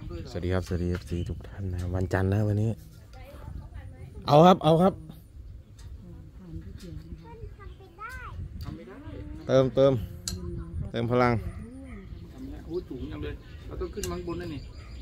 สวัสดีครับสวัสดีFCทุกท่านนะวันจันทร์นะวันนี้เอาครับเติมพลังโอ้สูงจังเลยเราต้องขึ้นมาข้างบนนั่นนี่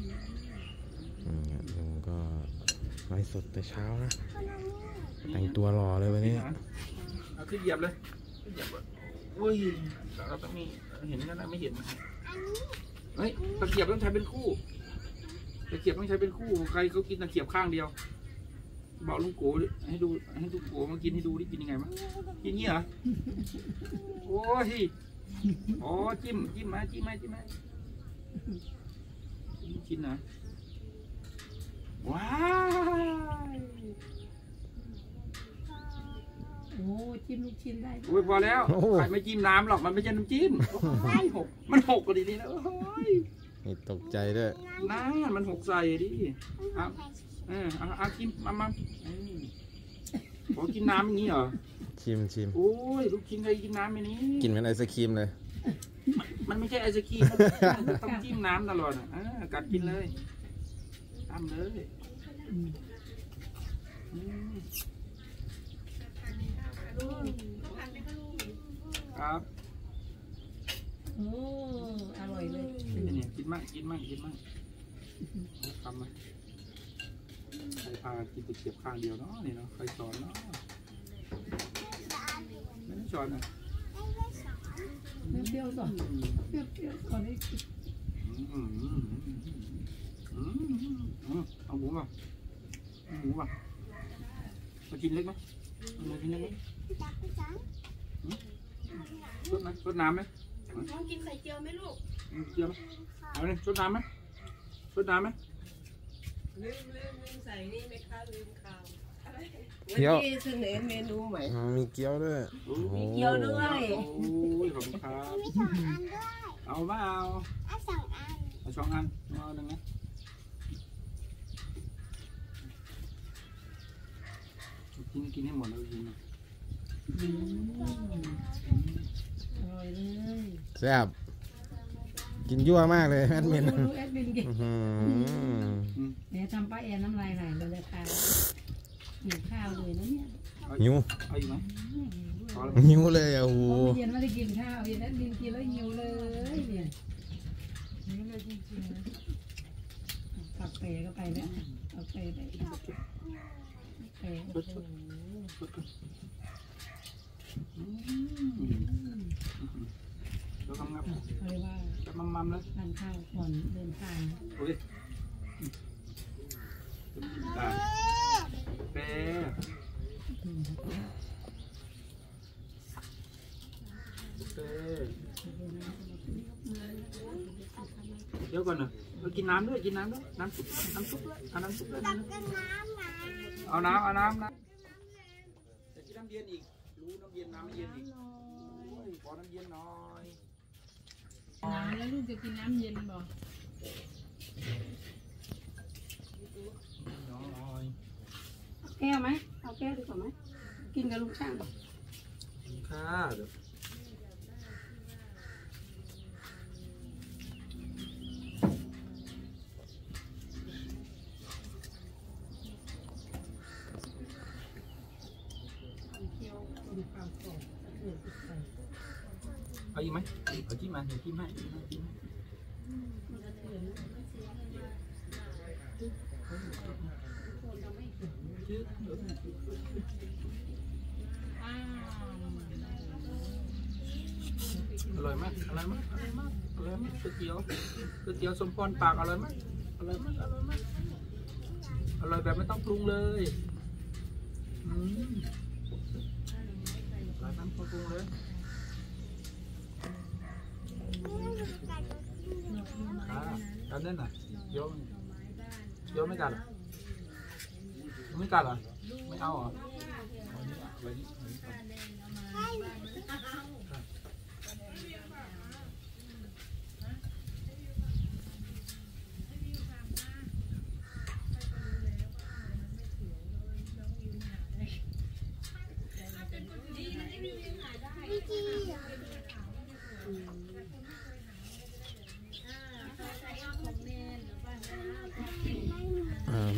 ลุงก็ไลฟ์สดแต่เช้านะแต่งตัวหล่อเลยวันนี้เอาขึ้นเหยียบเลยเหยียบอุ้ยเราต้องมีเห็นกันนะไม่เห็นเฮ้ยตะเกียบต้องใช้เป็นคู่ตะเกียบต้องใช้เป็นคู่ใครเขากินตะเกียบข้างเดียวบอกลุงโก้ให้ดูให้ลุงโก้มากินให้ดูดิกินยังไงมั้งกินงี้เหรอโอ้ยอ๋อจิ้มไหมกินนะว้าวโอ้จิ้มลูกชิ้นได้โอ้ยพอแล้วใครไม่จิ้มน้ำหรอกมันไม่ใช่น้ำจิ้มมันหกก็ดีนะโอ้ยนี่ตกใจด้วยน้ำมันหกใส่ดิกินมาขอกินน้ำอย่างนี้เหรอชิมโอ้ยลูกชิ้นใครกินน้ำอย่างนี้กินเป็นไอศครีมเลยมันไม่ใช่ไอศครีมต้องจิ้มน้ำตลอดกัดกินเลยทำเลยครับโอ้อร่อยเลยนี่กินมากทำมาใครพากินตะเกียบข้างเดียวเนาะนี่เนาะใครสอนเนาะไม่ได้สอนนะเปรี้ยวสอนสอนให้กินเอาหมูป่ะมากินเล็กไหมมากินเล็กไหมรดน้ำไหมน้องกินไข่เจียวไหมลูกเจียวไหมเอาเลยรดน้ำไหมลืมใส่นี่ไหมคะลืมข้าวเกี๊ยวเสนอเมนูใหม่มีเกี๊ยวด้วยมีเกี๊ยวด้วยโอ้ยขอบคุณครับมี2 อันด้วยเอาเปล่าเอา2 อันเอา2 อันเอาหนึ่งนะกินให้หมดแล้วกินอร่อยเลยแซ่บกินยั่วมากเลยแอดมินแอดมินกินเดี๋ยวทำป้าแอนน้ำลายไหลเลยค่ะหิวข้าวเลยนะเนี่ยหิวเอาอีกไหมหิวเลยโอ้โหเย็นไม่ได้กินข้าวเย็นแอดมินกินแล้วหิวเลยเนี่ยหิวเลยจริงๆนะผักเปย์ก็ไปแล้วผักเปย์ไปเราทำงับอะไรว่าจะมัมเลยทานข้าวก่อนเดินทางโอ้ยเป๊ะเดี๋ยวก่อนนะเรากินน้ำด้วยน้ำซุปด้วยเอาน้ำซุปด้วยเอาน้ำแต่กินน้ำเย็นอีกรู้น้ำเย็นน้ำไม่เย็นอีกขอน้ำเย็นหน่อยแล้วลูกจะกินน้ำเย็นบ่แก้วไหมเอาแก้วดีกว่าไหมกินกับลูกช่างบ่ค่ะเดี๋ยวเอาอีกไหมเอาจิ้มมาเดี๋ยวจิ้มให้อร่อยมากก๋วยเตี๋ยวสมพรปากอร่อยมากอร่อยแบบไม่ต้องปรุงเลยร้านน้ำปรุงเลยกันเล่นน่ะโยไม่กัดไม่กัดเหรอไม่เอาเหรอ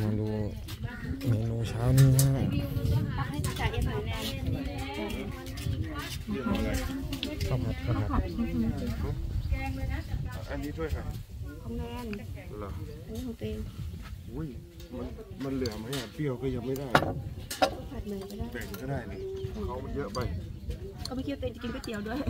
มาดูเมนูเช้านี้นะให้จ่ายเอ็มหน่อยแน่ข้าวผัดข้าวผัดอันนี้ด้วยค่ะของแนนเหรออันนี้ของตัวเองอุ้ยมันเหลือไหมอ่ะเปรี้ยวก็ยังไม่ได้ผัดเหมือนก็ได้แบ่งก็ได้นี่เขามันเยอะไปก็ไม่คิดว่าตัวเองจะกินก๋วยเตี๋ยวด้วย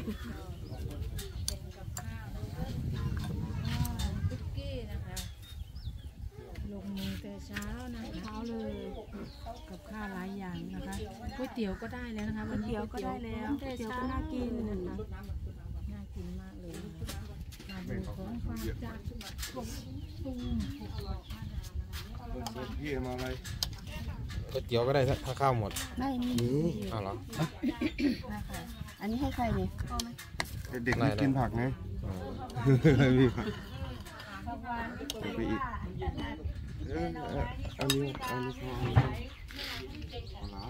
ลงมือแต่เช้านะเช้าเลยกับข้าวหลายอย่างนะคะก๋วยเตี๋ยวก็ได้แล้วนะคะวันนี้ก๋วยเตี๋ยวก็ได้แล้วก๋วยเตี๋ยวก็น่ากินนะคะน่ากินมากเลยนะคะมาดูของฝากจากกบตุ้งพี่มาอะไรก๋วยเตี๋ยวก็ได้ถ้าข้าวหมดไม่มีอ้าวเหรอนะคะอันนี้ให้ใครเนี่ยพ่อไหมเด็กไม่กินผักไงอ๋อมีผักไปอีกอันนี้พอละ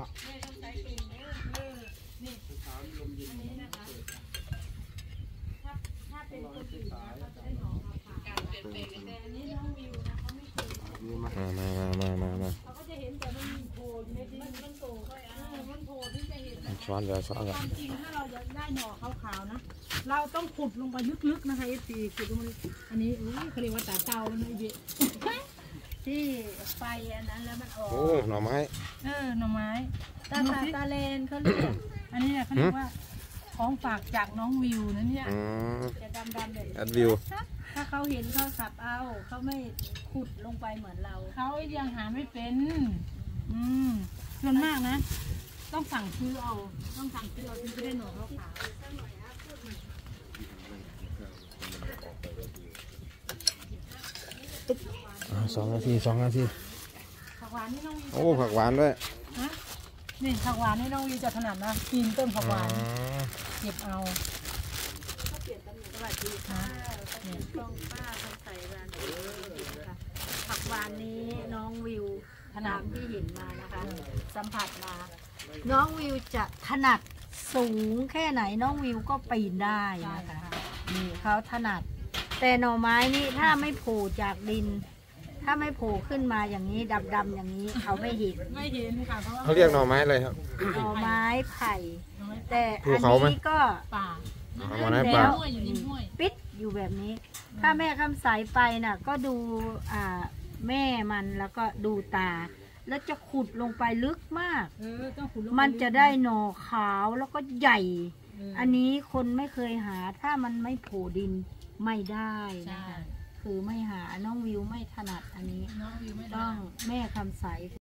นี่มามาช้อนเดี๋ยวช้อนกันจริงถ้าเราจะได้หน่อขาวๆนะเราต้องขุดลงไปลึกๆนะคะFCขุดลงไปอันนี้เขาเรียกว่าตาเตานะไอ้เบะที่ไฟอันนั้นแล้วมันออกโอ้หน่อไม้หน่อไม้ตาเลนเขาเรียกอันนี้เนี่ยเขาเรียกว่าของฝากจากน้องวิวนะเนี่ยอืมจะดำๆแบบแอดวิวถ้าเขาเห็นเขาสับเอาเขาไม่ขุดลงไปเหมือนเราเขายังหาไม่เป็นส่วนมากนะ ต้องสั่งซื้อเอาต้องสั่งซื้อเอาถึงจะได้หน่อขาว 2 นาทีผักหวานนี่น้องวิวโอ้ผักหวานด้วยฮะนี่ผักหวานนี่น้องวิวจะถนัดนะปีนต้นผักหอ๋อวานเก็บเอาสวัสดีค่ะกล้องป้าทำใส่ร้านค่ะผักหวานนี้น้องวิวถนามที่เห็นมานะคะ สัมผัสมา น้องวิวจะถนัดสูงแค่ไหนน้องวิวก็ปีนได้นะคะนี่เขาถนัด แต่หน่อไม้นี่ถ้าไม่โผล่จากดิน ถ้าไม่โผล่ขึ้นมาอย่างนี้ดำๆอย่างนี้เขาไม่เห็นไม่เห็นค่ะเพราะว่าเขาเรียกหน่อไม้อะไรครับหน่อไม้ไผ่ แต่ภูอันเขาไหมนี้ก็ป่าหน่อไม้ป่าห้วยอยู่ริมห้วยปิดอยู่แบบนี้ ถ้าแม่คำใสไปน่ะ ก็ดูแม่มันแล้วก็ดูตา แล้วจะขุดลงไปลึกมากต้องขุดลงไปมันจะได้หน่อขาวแล้วก็ใหญ่เอออันนี้คนไม่เคยหา ถ้ามันไม่โผล่ดินไม่ได้ใช่นะคะคือไม่หาน้องวิวไม่ถนัดอันนี้น้องวิวไม่ได้ต้องแม่คำใส